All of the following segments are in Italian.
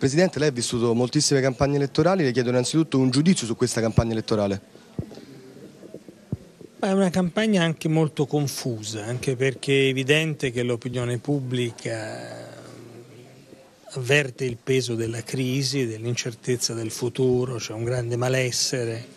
Presidente, lei ha vissuto moltissime campagne elettorali, le chiedo innanzitutto un giudizio su questa campagna elettorale. È una campagna anche molto confusa, anche perché è evidente che l'opinione pubblica avverte il peso della crisi, dell'incertezza del futuro, c'è un grande malessere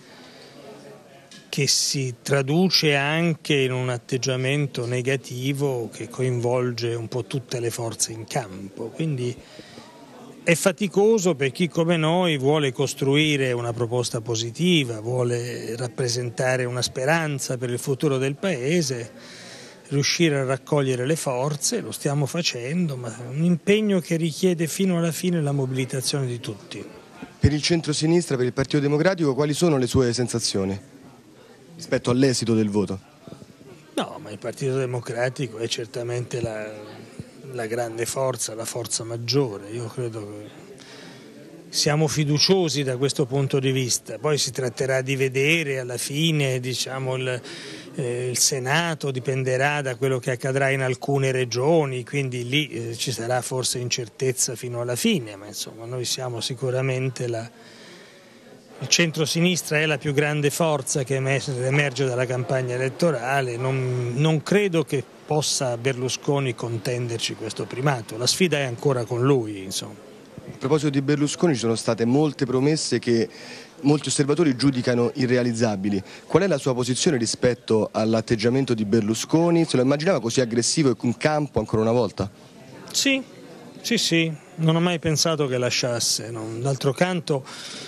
che si traduce anche in un atteggiamento negativo che coinvolge un po' tutte le forze in campo. Quindi è faticoso per chi come noi vuole costruire una proposta positiva, vuole rappresentare una speranza per il futuro del Paese, riuscire a raccogliere le forze, lo stiamo facendo, ma è un impegno che richiede fino alla fine la mobilitazione di tutti. Per il centro-sinistra, per il Partito Democratico, quali sono le sue sensazioni rispetto all'esito del voto? No, ma il Partito Democratico è certamente la grande forza, la forza maggiore. Io credo che siamo fiduciosi da questo punto di vista. Poi si tratterà di vedere alla fine, il Senato dipenderà da quello che accadrà in alcune regioni, quindi lì ci sarà forse incertezza fino alla fine, ma insomma noi siamo sicuramente il centro-sinistra è la più grande forza che emerge dalla campagna elettorale, non credo che possa Berlusconi contenderci questo primato, la sfida è ancora con lui, insomma. A proposito di Berlusconi, ci sono state molte promesse che molti osservatori giudicano irrealizzabili. Qual è la sua posizione rispetto all'atteggiamento di Berlusconi? Se lo immaginava così aggressivo e in campo ancora una volta? Sì, non ho mai pensato che lasciasse. D'altro canto,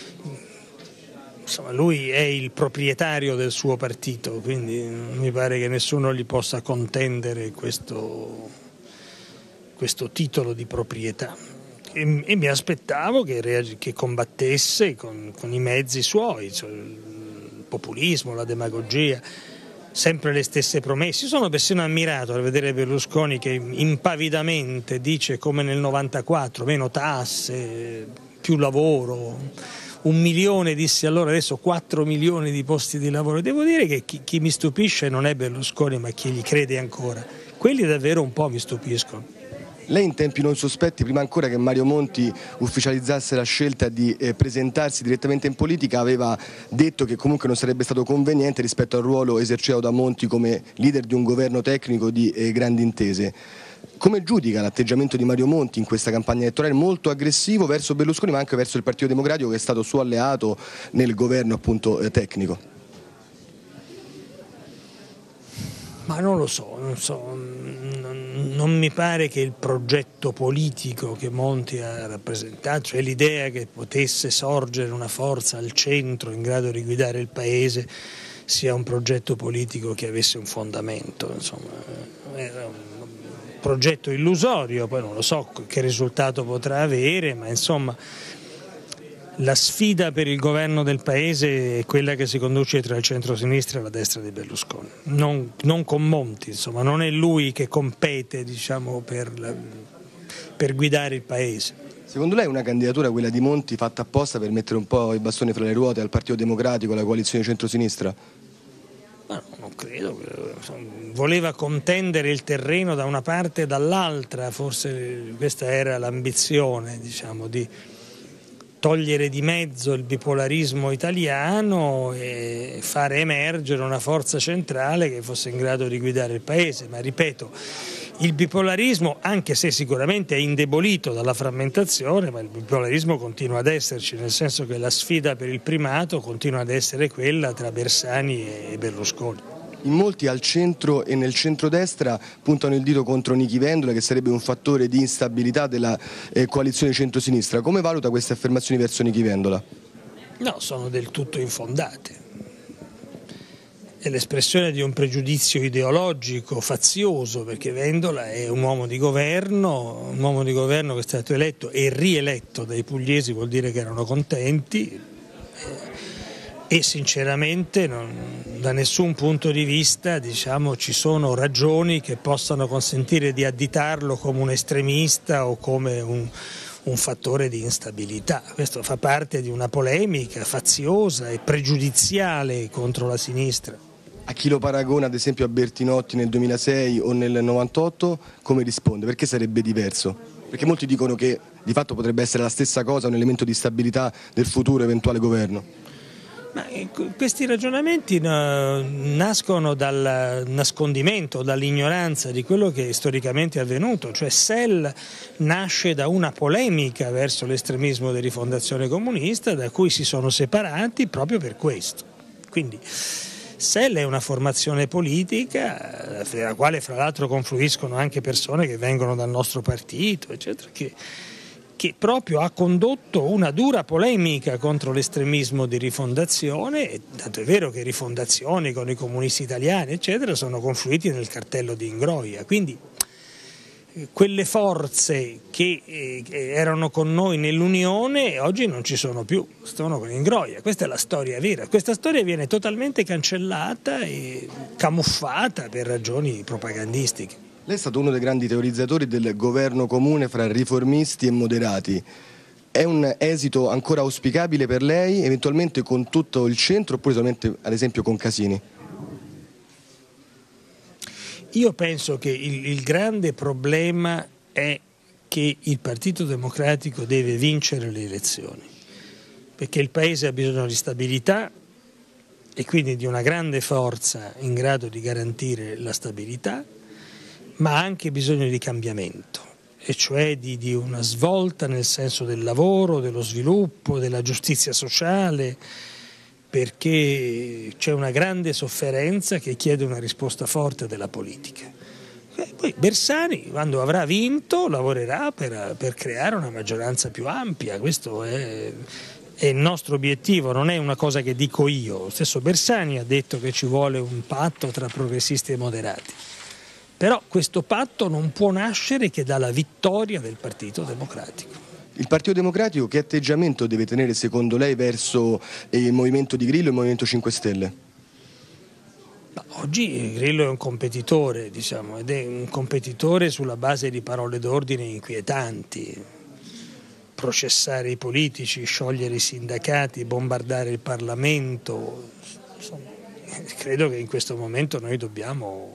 insomma, lui è il proprietario del suo partito, quindi mi pare che nessuno gli possa contendere questo titolo di proprietà. E mi aspettavo che combattesse con i mezzi suoi, cioè il populismo, la demagogia, sempre le stesse promesse. Io sono persino ammirato a vedere Berlusconi che impavidamente dice come nel 94, meno tasse, più lavoro, 1 milione dissi allora, adesso 4 milioni di posti di lavoro. Devo dire che chi mi stupisce non è Berlusconi ma chi gli crede ancora. Quelli davvero un po' mi stupiscono. Lei in tempi non sospetti, prima ancora che Mario Monti ufficializzasse la scelta di presentarsi direttamente in politica, aveva detto che comunque non sarebbe stato conveniente rispetto al ruolo esercitato da Monti come leader di un governo tecnico di grandi intese. Come giudica l'atteggiamento di Mario Monti in questa campagna elettorale molto aggressivo verso Berlusconi ma anche verso il Partito Democratico che è stato suo alleato nel governo appunto tecnico? Ma non lo so, non mi pare che il progetto politico che Monti ha rappresentato, cioè l'idea che potesse sorgere una forza al centro in grado di guidare il Paese, sia un progetto politico che avesse un fondamento, insomma, era un progetto illusorio, poi non lo so che risultato potrà avere, ma insomma la sfida per il governo del Paese è quella che si conduce tra il centro-sinistra e la destra di Berlusconi, non con Monti, insomma, non è lui che compete, diciamo, per guidare il Paese. Secondo lei è una candidatura, quella di Monti, fatta apposta per mettere un po' i bastoni fra le ruote al Partito Democratico, alla coalizione centro-sinistra? Ma non credo, voleva contendere il terreno da una parte e dall'altra, forse questa era l'ambizione, diciamo, di togliere di mezzo il bipolarismo italiano e fare emergere una forza centrale che fosse in grado di guidare il Paese, ma ripeto, il bipolarismo, anche se sicuramente è indebolito dalla frammentazione, ma il bipolarismo continua ad esserci, nel senso che la sfida per il primato continua ad essere quella tra Bersani e Berlusconi. In molti al centro e nel centrodestra puntano il dito contro Nichi Vendola, che sarebbe un fattore di instabilità della coalizione centrosinistra. Come valuta queste affermazioni verso Nichi Vendola? No, sono del tutto infondate. È l'espressione di un pregiudizio ideologico, fazioso, perché Vendola è un uomo di governo che è stato eletto e rieletto dai pugliesi, vuol dire che erano contenti. E sinceramente da nessun punto di vista, diciamo, ci sono ragioni che possano consentire di additarlo come un estremista o come un fattore di instabilità. Questo fa parte di una polemica faziosa e pregiudiziale contro la sinistra. A chi lo paragona ad esempio a Bertinotti nel 2006 o nel 98, come risponde? Perché sarebbe diverso? Perché molti dicono che di fatto potrebbe essere la stessa cosa, un elemento di stabilità del futuro eventuale governo. Ma questi ragionamenti nascono dal nascondimento, dall'ignoranza di quello che storicamente è avvenuto, cioè SEL nasce da una polemica verso l'estremismo di Rifondazione Comunista da cui si sono separati proprio per questo. Quindi SEL è una formazione politica, nella quale fra l'altro confluiscono anche persone che vengono dal nostro partito, eccetera, che proprio ha condotto una dura polemica contro l'estremismo di Rifondazione, e tanto è vero che Rifondazione con i comunisti italiani, eccetera, sono confluiti nel cartello di Ingroia. Quindi quelle forze che erano con noi nell'Unione oggi non ci sono più, sono con Ingroia. Questa è la storia vera. Questa storia viene totalmente cancellata e camuffata per ragioni propagandistiche. Lei è stato uno dei grandi teorizzatori del governo comune fra riformisti e moderati. È un esito ancora auspicabile per lei, eventualmente con tutto il centro oppure solamente ad esempio con Casini? Io penso che il grande problema è che il Partito Democratico deve vincere le elezioni, perché il Paese ha bisogno di stabilità e quindi di una grande forza in grado di garantire la stabilità, ma ha anche bisogno di cambiamento, e cioè di una svolta nel senso del lavoro, dello sviluppo, della giustizia sociale, perché c'è una grande sofferenza che chiede una risposta forte della politica. Poi Bersani, quando avrà vinto, lavorerà per creare una maggioranza più ampia. Questo è il nostro obiettivo, non è una cosa che dico io. Lo stesso Bersani ha detto che ci vuole un patto tra progressisti e moderati. Però questo patto non può nascere che dalla vittoria del Partito Democratico. Il Partito Democratico che atteggiamento deve tenere secondo lei verso il movimento di Grillo e il Movimento 5 Stelle? Oggi Grillo è un competitore, ed è un competitore sulla base di parole d'ordine inquietanti. Processare i politici, sciogliere i sindacati, bombardare il Parlamento. Insomma, credo che in questo momento noi dobbiamo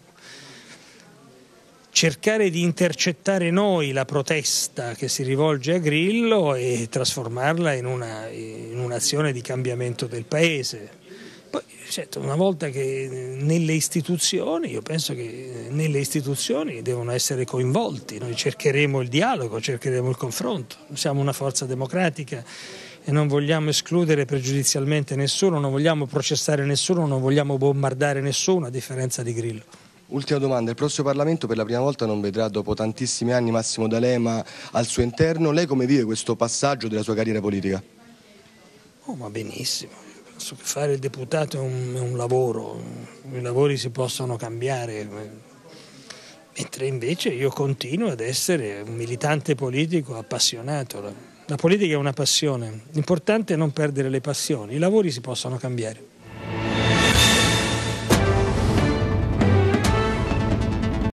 cercare di intercettare noi la protesta che si rivolge a Grillo e trasformarla in un'azione di cambiamento del Paese. Poi, certo, una volta che nelle istituzioni, io penso che nelle istituzioni devono essere coinvolti, noi cercheremo il dialogo, cercheremo il confronto, siamo una forza democratica e non vogliamo escludere pregiudizialmente nessuno, non vogliamo processare nessuno, non vogliamo bombardare nessuno, a differenza di Grillo. Ultima domanda, il prossimo Parlamento per la prima volta non vedrà dopo tantissimi anni Massimo D'Alema al suo interno. Lei come vive questo passaggio della sua carriera politica? Oh, ma benissimo, penso che fare il deputato è un lavoro, i lavori si possono cambiare, mentre invece io continuo ad essere un militante politico appassionato. La politica è una passione, l'importante è non perdere le passioni, i lavori si possono cambiare.